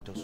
mandamientos.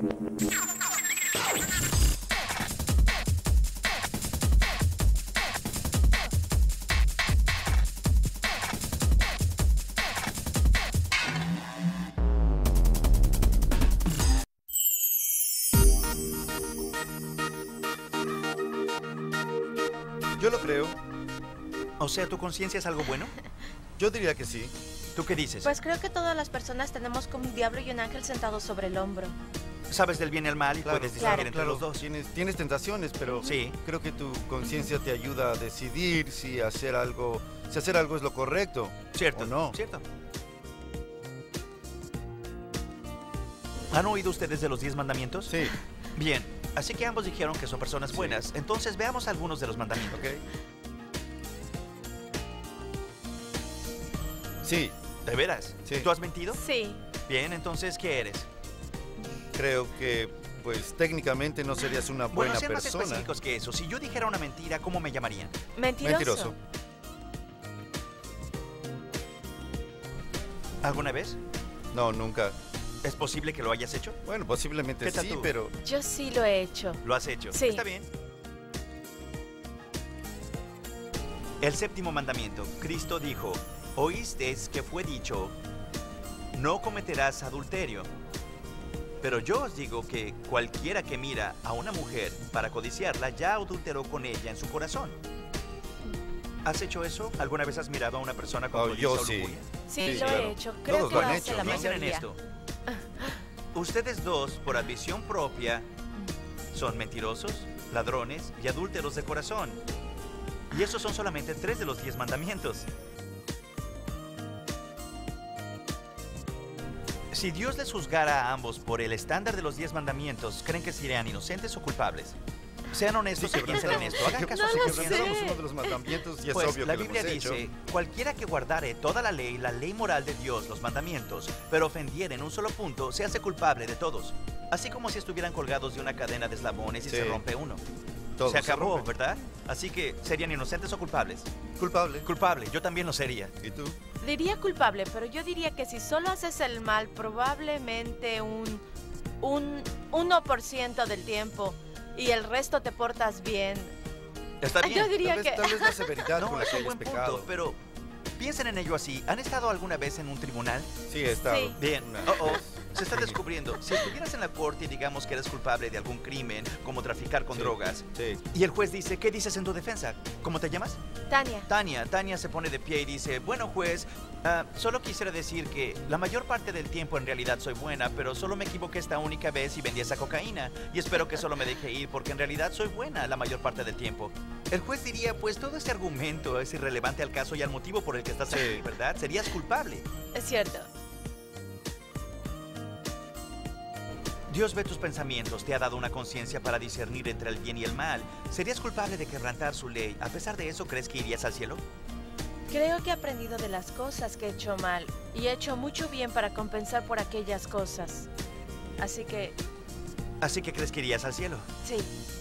Yo lo creo. O sea, ¿tu conciencia es algo bueno? Yo diría que sí. ¿Tú qué dices? Pues creo que todas las personas tenemos como un diablo y un ángel sentados sobre el hombro. Sabes del bien y el mal y puedes distinguir entre los dos. Tienes tentaciones, pero Sí. creo que tu conciencia te ayuda a decidir si hacer algo es lo correcto. Cierto, ¿O no? cierto. ¿Han oído ustedes de los 10 mandamientos? Sí. Bien, así que ambos dijeron que son personas buenas. Entonces veamos algunos de los mandamientos. ¿Ok? Sí, ¿De veras? Sí. ¿Tú has mentido? Sí. Bien, entonces, ¿qué eres? creo que, pues, técnicamente no serías una buena Bueno, sean más persona. específicos que eso. Si yo dijera una mentira, ¿cómo me llamarían? Mentiroso. Mentiroso. ¿Alguna vez? No, nunca. ¿Es posible que lo hayas hecho? Bueno, posiblemente ¿Qué tal sí, tú? pero Yo sí lo he hecho. ¿Lo has hecho? Sí. Está bien. El séptimo mandamiento. Cristo dijo, oísteis que fue dicho, no cometerás adulterio. Pero yo os digo que cualquiera que mira a una mujer para codiciarla ya adulteró con ella en su corazón. ¿Has hecho eso? ¿Alguna vez has mirado a una persona con codicia yo o sí. lujuria? Sí, Sí, lo claro. he hecho. Creo Todos que lo lo han hace hecho, la ¿no? Piensen en mayoría. esto. Ustedes dos, por admisión propia, son mentirosos, ladrones y adúlteros de corazón. Y esos son solamente 3 de los 10 mandamientos. Si Dios les juzgara a ambos por el estándar de los 10 mandamientos, ¿creen que serían inocentes o culpables? Sean honestos y piensen en esto. Hagan caso a su lo conciencia. sé. Quebrantamos uno de los mandamientos y es Pues obvio la que lo Biblia hemos hecho. dice, cualquiera que guardare toda la ley moral de Dios, los mandamientos, pero ofendiera en un solo punto, se hace culpable de todos. Así como si estuvieran colgados de una cadena de eslabones y Sí. se rompe uno. Todo Se acabó, rompe. ¿verdad? Así que, ¿serían inocentes o culpables? Culpable. Culpable, yo también lo sería. ¿Y tú? Diría culpable, pero yo diría que si solo haces el mal, probablemente un 1% del tiempo y el resto te portas bien. Está bien. Yo diría que... Tal vez la severidad No, con la es que un hayas buen pecado. punto, pero piensen en ello así. ¿Han estado alguna vez en un tribunal? Sí, he estado. Sí. Bien. Una Oh, vez. se está descubriendo. Si estuvieras en la corte y digamos que eres culpable de algún crimen, como traficar con Sí. drogas, Sí. y el juez dice, ¿qué dices en tu defensa? ¿Cómo te llamas? Tania. Tania se pone de pie y dice, bueno juez, solo quisiera decir que la mayor parte del tiempo en realidad soy buena, pero solo me equivoqué esta única vez y vendí esa cocaína. Y espero que solo me deje ir porque en realidad soy buena la mayor parte del tiempo. El juez diría, pues todo ese argumento es irrelevante al caso y al motivo por el que estás aquí, ¿verdad? Serías culpable. Es cierto. Dios ve tus pensamientos, te ha dado una conciencia para discernir entre el bien y el mal. ¿Serías culpable de quebrantar su ley? ¿A pesar de eso, crees que irías al cielo? Creo que he aprendido de las cosas que he hecho mal y he hecho mucho bien para compensar por aquellas cosas. Así que, Así que crees que irías al cielo. sí.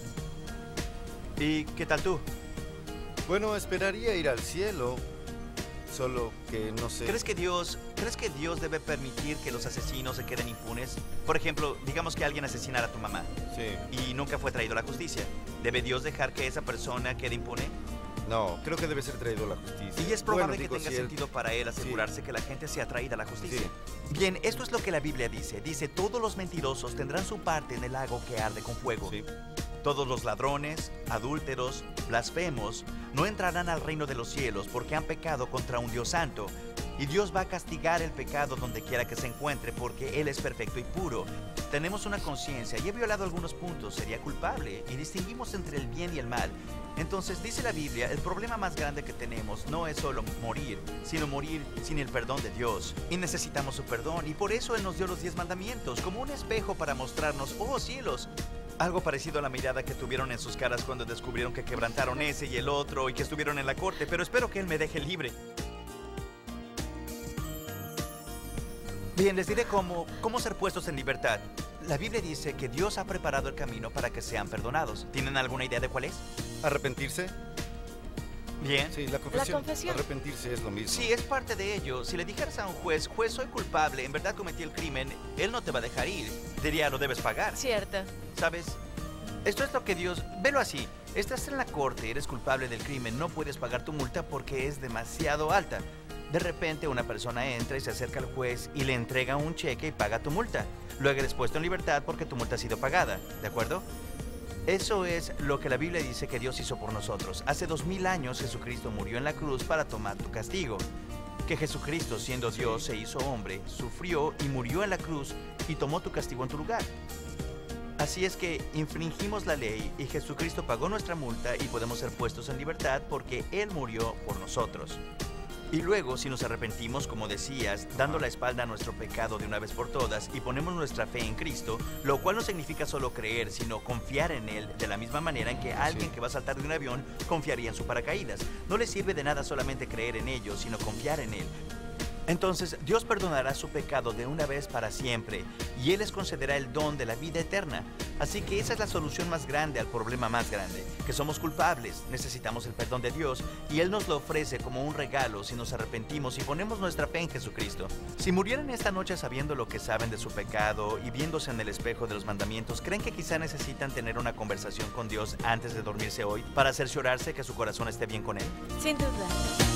¿Y qué tal tú? Bueno, esperaría ir al cielo, solo que no sé. ¿Crees que Dios debe permitir que los asesinos se queden impunes? Por ejemplo, digamos que alguien asesinara a tu mamá Sí. y nunca fue traído a la justicia. ¿Debe Dios dejar que esa persona quede impune? No, creo que debe ser traído a la justicia. Y es probable Bueno, que digo, tenga si él- sentido para él asegurarse que la gente sea traída a la justicia. Sí. Bien, esto es lo que la Biblia dice. Dice, todos los mentirosos tendrán su parte en el lago que arde con fuego. Sí. Todos los ladrones, adúlteros, blasfemos, no entrarán al reino de los cielos porque han pecado contra un Dios santo. Y Dios va a castigar el pecado donde quiera que se encuentre porque Él es perfecto y puro. Tenemos una conciencia y he violado algunos puntos, sería culpable y distinguimos entre el bien y el mal. Entonces, dice la Biblia, el problema más grande que tenemos no es solo morir, sino morir sin el perdón de Dios. Y necesitamos su perdón y por eso Él nos dio los 10 mandamientos como un espejo para mostrarnos, oh cielos, algo parecido a la mirada que tuvieron en sus caras cuando descubrieron que quebrantaron ese y el otro y que estuvieron en la corte, pero espero que Él me deje libre. Bien, les diré cómo ser puestos en libertad. La Biblia dice que Dios ha preparado el camino para que sean perdonados. ¿Tienen alguna idea de cuál es? ¿Arrepentirse? Bien. Sí, la confesión. confesión. Arrepentirse es lo mismo. Sí, es parte de ello. Si le dijeras a un juez, juez, soy culpable, en verdad cometí el crimen, él no te va a dejar ir. diría, lo debes pagar. Cierto. ¿Sabes? Esto es lo que Dios... Velo así. Estás en la corte, eres culpable del crimen, no puedes pagar tu multa porque es demasiado alta. De repente una persona entra y se acerca al juez y le entrega un cheque y paga tu multa. Luego eres puesto en libertad porque tu multa ha sido pagada, ¿de acuerdo? Eso es lo que la Biblia dice que Dios hizo por nosotros. Hace 2000 años Jesucristo murió en la cruz para tomar tu castigo. Que Jesucristo, siendo Dios, se hizo hombre, sufrió y murió en la cruz y tomó tu castigo en tu lugar. Así es que infringimos la ley y Jesucristo pagó nuestra multa y podemos ser puestos en libertad porque Él murió por nosotros. Y luego, si nos arrepentimos, como decías, dando la espalda a nuestro pecado de una vez por todas y ponemos nuestra fe en Cristo, lo cual no significa solo creer, sino confiar en Él de la misma manera en que alguien que va a saltar de un avión confiaría en su paracaídas. No le sirve de nada solamente creer en ello, sino confiar en Él. Entonces, Dios perdonará su pecado de una vez para siempre, y Él les concederá el don de la vida eterna. Así que esa es la solución más grande al problema más grande, que somos culpables, necesitamos el perdón de Dios, y Él nos lo ofrece como un regalo si nos arrepentimos y ponemos nuestra fe en Jesucristo. Si murieran esta noche sabiendo lo que saben de su pecado y viéndose en el espejo de los mandamientos, ¿creen que quizá necesitan tener una conversación con Dios antes de dormirse hoy para cerciorarse que su corazón esté bien con Él? Sin duda.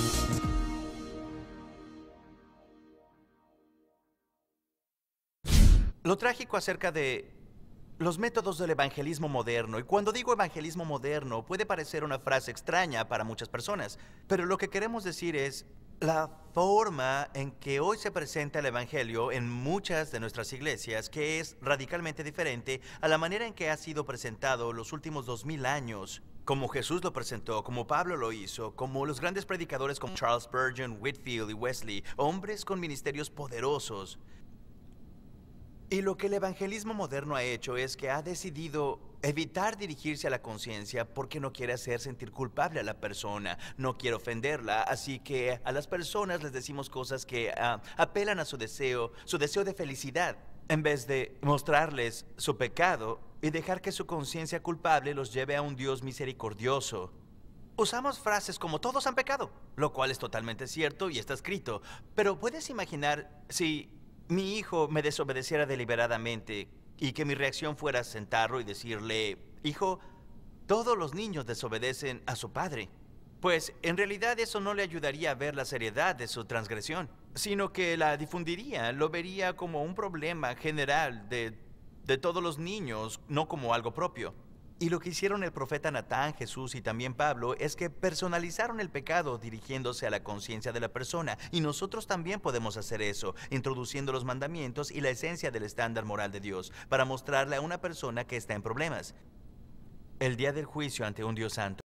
Lo trágico acerca de los métodos del evangelismo moderno, y cuando digo evangelismo moderno puede parecer una frase extraña para muchas personas, pero lo que queremos decir es la forma en que hoy se presenta el evangelio en muchas de nuestras iglesias, que es radicalmente diferente a la manera en que ha sido presentado los últimos 2000 años. Como Jesús lo presentó, como Pablo lo hizo, como los grandes predicadores como Charles Spurgeon, Whitefield y Wesley, hombres con ministerios poderosos. Y lo que el evangelismo moderno ha hecho es que ha decidido evitar dirigirse a la conciencia porque no quiere hacer sentir culpable a la persona, no quiere ofenderla, así que a las personas les decimos cosas que apelan a su deseo de felicidad, en vez de mostrarles su pecado y dejar que su conciencia culpable los lleve a un Dios misericordioso. Usamos frases como todos han pecado, lo cual es totalmente cierto y está escrito, pero ¿puedes imaginar si mi hijo me desobedeciera deliberadamente y que mi reacción fuera sentarlo y decirle, hijo, todos los niños desobedecen a su padre? Pues en realidad eso no le ayudaría a ver la seriedad de su transgresión, sino que la difundiría, lo vería como un problema general de todos los niños, no como algo propio. Y lo que hicieron el profeta Natán, Jesús y también Pablo es que personalizaron el pecado dirigiéndose a la conciencia de la persona. Y nosotros también podemos hacer eso, introduciendo los mandamientos y la esencia del estándar moral de Dios para mostrarle a una persona que está en problemas. El día del juicio ante un Dios santo